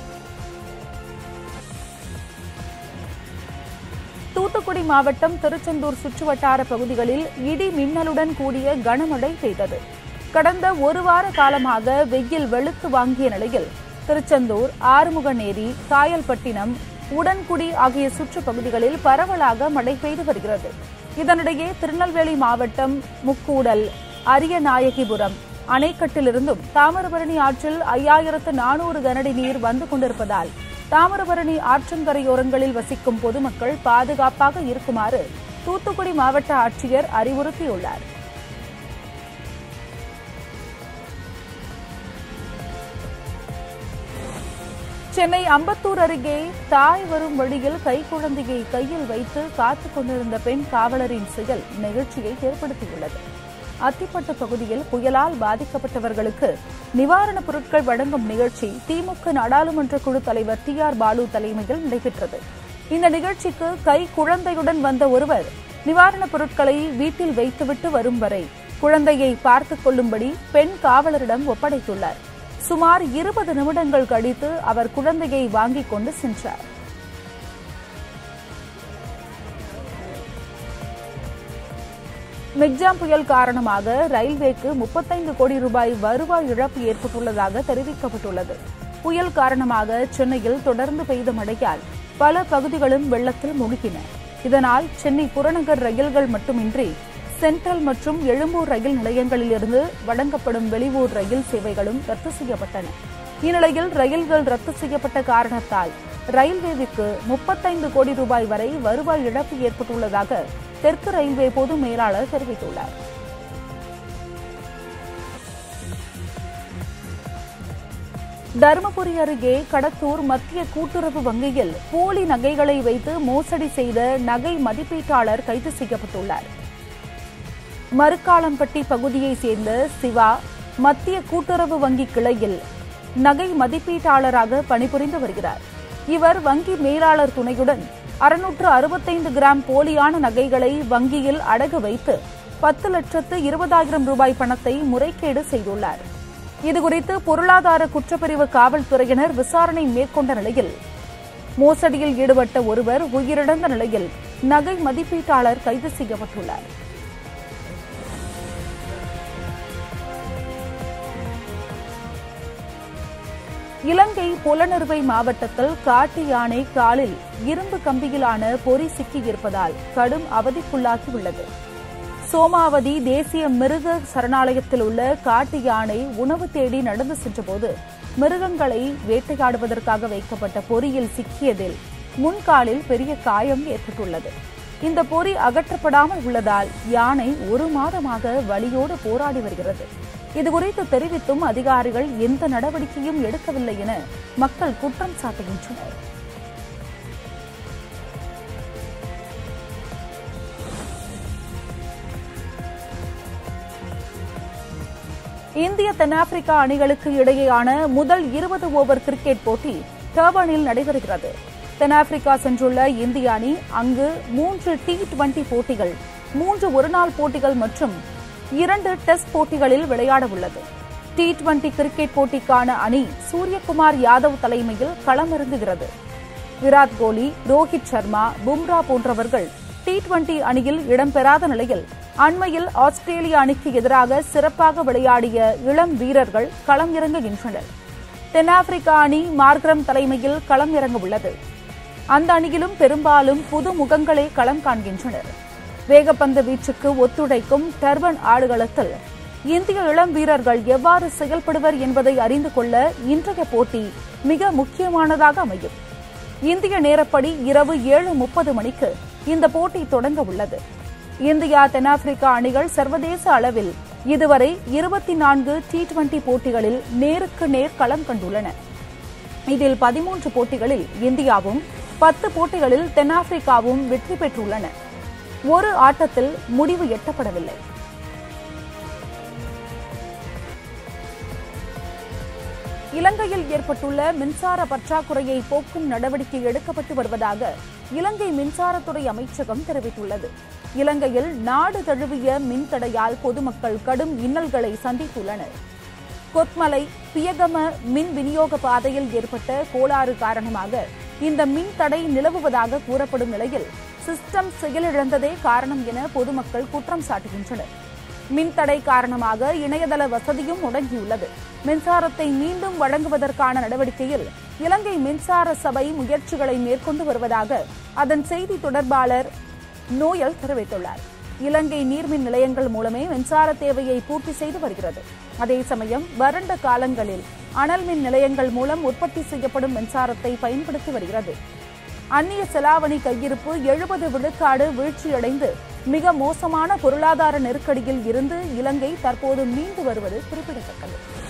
தூத்துக்குடி மாவட்டம் திருச்செந்தூர் சுற்றுவட்டார பகுதிகளில் இடி மின்னலுடன் கூடிய கனமழை பெய்தது. கடந்த ஒரு வார காலமாக வெயில் வெளுத்து வாங்கிய நிலையில் திருச்செந்தூர், ஆறுமுகநேரி, காயல்பட்டினம், உடன்குடி ஆகிய சுற்றுப்பகுதிகளில் பரவலாக மழை பெய்து வருகிறது. இதனிடையே திருநெல்வேலி மாவட்டம் முக்கூடல், அரியநாயகிபுரம் அணைக்கட்டிலிருந்தும் தாமிரபரணி ஆற்றில் 5400 கனஅடி நீர் வந்து கொண்டிருப்பதால் தாமிரபரணி ஆற்றங்கரையோரங்களில் வசிக்கும் பொதுமக்கள் பாதுகாப்பாக இருக்குமாறு தூத்துக்குடி மாவட்ட ஆட்சியர் அறிவுறுத்தியுள்ளார். சென்னை அம்பத்தூர் அருகே தாய் வரும் வழியில் கைக்குழந்தையை கையில் வைத்து காத்துக் கொண்டிருந்த பெண் காவலரின் செயல் நெகிழ்ச்சியை ஏற்படுத்தியுள்ளது. அத்திப்பட்டு பகுதியில் புயலால் பாதிக்கப்பட்டவர்களுக்கு நிவாரணப் பொருட்கள் வழங்கும் நிகழ்ச்சி திமுக நாடாளுமன்ற குழு தலைவர் TR பாலு தலைமையில் நடைபெற்றது. இந்த நிகழ்ச்சிக்கு கை குழந்தையுடன் வந்த ஒருவர் நிவாரணப் பொருட்களை வீட்டில் வைத்துவிட்டு வரும் வரை குழந்தையை பார்த்துக் கொள்ளும்படி பெண் காவலரிடம் ஒப்படைத்துள்ளார். சுமார் 20 நிமிடங்கள் கழித்து அவர் குழந்தையை வாங்கிக் கொண்டு சென்றார். மிக்ஜாம் புயல் காரணமாக ரயில்வேக்கு 35 கோடி ரூபாய் வருவாய் இழப்பு ஏற்பட்டுள்ளதாக தெரிவிக்கப்பட்டுள்ளது. புயல் காரணமாக சென்னையில் தொடர்ந்து பெய்த மழையால் பல பகுதிகளும் வெள்ளத்தில் மூழ்கின. இதனால் சென்னை புறநகர் ரயில்கள் மட்டுமின்றி சென்ட்ரல் மற்றும் எழும்பூர் ரயில் நிலையங்களிலிருந்து வழங்கப்படும் வெளியூர் ரயில் சேவைகளும் ரத்து செய்யப்பட்டன. இந்நிலையில் ரயில்கள் ரத்து செய்யப்பட்ட காரணத்தால் ரயில்வேவுக்கு 35 கோடி ரூபாய் வரை வருவாய் இழப்பு ஏற்பட்டுள்ளதாக தெற்கு ரயில்வே பொது மேலாளர் தெரிவித்துள்ளார். தருமபுரி அருகே கடத்தூர் மத்திய கூட்டுறவு வங்கியில் போலி நகைகளை வைத்து மோசடி செய்த நகை மதிப்பீட்டாளர் கைது செய்யப்பட்டுள்ளார். மருக்காலம்பட்டி பகுதியைச் சேர்ந்த சிவா மத்திய கூட்டுறவு வங்கி கிளையில் நகை மதிப்பீட்டாளராக பணிபுரிந்து வருகிறார். இவர் வங்கி மேலாளர் துணையுடன் 665 கிராம் போலியான நகைகளை வங்கியில் அடகு வைத்து 10,20,000 ரூபாய் பணத்தை முறைகேடு செய்துள்ளார். இதுகுறித்து பொருளாதார குற்றப்பிரிவு காவல்துறையினர் விசாரணை மேற்கொண்ட நிலையில் மோசடியில் ஈடுபட்ட ஒருவர் உயிரிழந்த நிலையில் நகை மதிப்பீட்டாளர் கைது செய்யப்பட்டுள்ளார். இலங்கை புலனறுவை மாவட்டத்தில் காட்டு யானை காலில் இரும்பு கம்பியிலான பொறி சிக்கியிருப்பதால் கடும் அவதிக்குள்ளாகியுள்ளது. சோமாவதி தேசிய மிருக சரணாலயத்தில் உள்ள காட்டு யானை உணவு தேடி நடந்து சென்றபோது மிருகங்களை வேட்டையாடுவதற்காக வைக்கப்பட்ட பொறியில் சிக்கியதில் முன்காலில் பெரிய காயம் ஏற்பட்டுள்ளது. இந்த பொறி அகற்றப்படாமல் உள்ளதால் யானை 1 மாதமாக வலியோடு போராடி வருகிறது. இதுகுறித்து தெரிவித்தும் அதிகாரிகள் எந்த நடவடிக்கையும் எடுக்கவில்லை என மக்கள் குற்றம் சாட்டுகின்றனர். இந்திய தென்னாப்பிரிக்கா அணிகளுக்கு இடையேயான முதல் 20 ஓவர் கிரிக்கெட் போட்டி டர்பனில் நடைபெறுகிறது. தென்னாப்பிரிக்கா சென்றுள்ள இந்திய அணி அங்கு 3 T20 போட்டிகள், 3 ஒருநாள் போட்டிகள் மற்றும் 2 டெஸ்ட் போட்டிகளில் விளையாட உள்ளது. T20 கிரிக்கெட் போட்டிக்கான அணி சூரியகுமார் யாதவ் தலைமையில் களமிறங்குகிறது. விராட் கோலி, ரோஹித் சர்மா, பும்ரா போன்றவர்கள் T20 அணியில் இடம்பெறாத நிலையில் அண்மையில் ஆஸ்திரேலிய அணிக்கு எதிராக சிறப்பாக விளையாடிய இளம் வீரர்கள் களம் இறங்குகின்றனர். தென்னாப்பிரிக்கா அணி மார்க்ரம் தலைமையில் களம் இறங்க உள்ளது. அந்த அணியிலும் பெரும்பாலும் புது முகங்களே களம் காண்கின்றனர். வேகப்பந்து வீச்சுக்கு ஒத்துழைக்கும் டர்பன் ஆடுகளத்தில் இந்திய இளம் வீரர்கள் எவ்வாறு செயல்படுவர் என்பதை அறிந்து கொள்ள இன்றைய போட்டி மிக முக்கியமானதாக அமையும். இந்திய நேரப்படி இரவு 7:30 மணிக்கு இந்த போட்டி தொடங்க உள்ளது. இந்தியா தென்னாப்பிரிக்கா அணிகள் சர்வதேச அளவில் இதுவரை 24 T20 போட்டிகளில் நேருக்கு நேர் களம் கண்டுள்ளன. இதில் 13 போட்டிகளில் இந்தியாவும் 10 போட்டிகளில் தென்னாப்பிரிக்காவும் வெற்றி பெற்றுள்ளன. ஒரு ஆட்டத்தில் முடிவு எட்டப்படவில்லை. இலங்கையில் ஏற்பட்டுள்ள மின்சார பற்றாக்குறையை போக்கும் நடவடிக்கை எடுக்கப்பட்டு வருவதாக இலங்கை மின்சாரத்துறை அமைச்சகம் தெரிவித்துள்ளது. இலங்கையில் நாடு தழுவிய மின்தடையால் பொதுமக்கள் கடும் இன்னல்களை சந்தித்துள்ளனர். கொத்மலை பியகம மின் விநியோக பாதையில் ஏற்பட்ட கோளாறு காரணமாக இந்த மின்தடை நிலவுவதாக கூறப்படும் நிலையில் சிஸ்டம் செயலிழந்ததே காரணம் என பொதுமக்கள் குற்றம் சாட்டுகின்றனர். மின்தடை காரணமாக இணையதள வசதியும் முடங்கியுள்ளது. மின்சாரத்தை மீண்டும் வழங்குவதற்கான நடவடிக்கையில் இலங்கை மின்சார சபை முயற்சிகளை மேற்கொண்டு வருவதாக அதன் செய்தி தொடர்பாளர் நோயல் தெரிவித்துள்ளார். இலங்கை நீர்மின் நிலையங்கள் மூலமே மின்சார தேவையை பூர்த்தி செய்து வருகிறது. அதே சமயம் வறண்ட காலங்களில் அனல் மின் நிலையங்கள் மூலம் உற்பத்தி செய்யப்படும் மின்சாரத்தை பயன்படுத்தி வருகிறது. அந்நிய செலாவணி கையிருப்பு 70 விழுக்காடு வீழ்ச்சியடைந்து மிக மோசமான பொருளாதார நெருக்கடியில் இருந்து இலங்கை தற்போது மீண்டு வருவது குறிப்பிடத்தக்கது.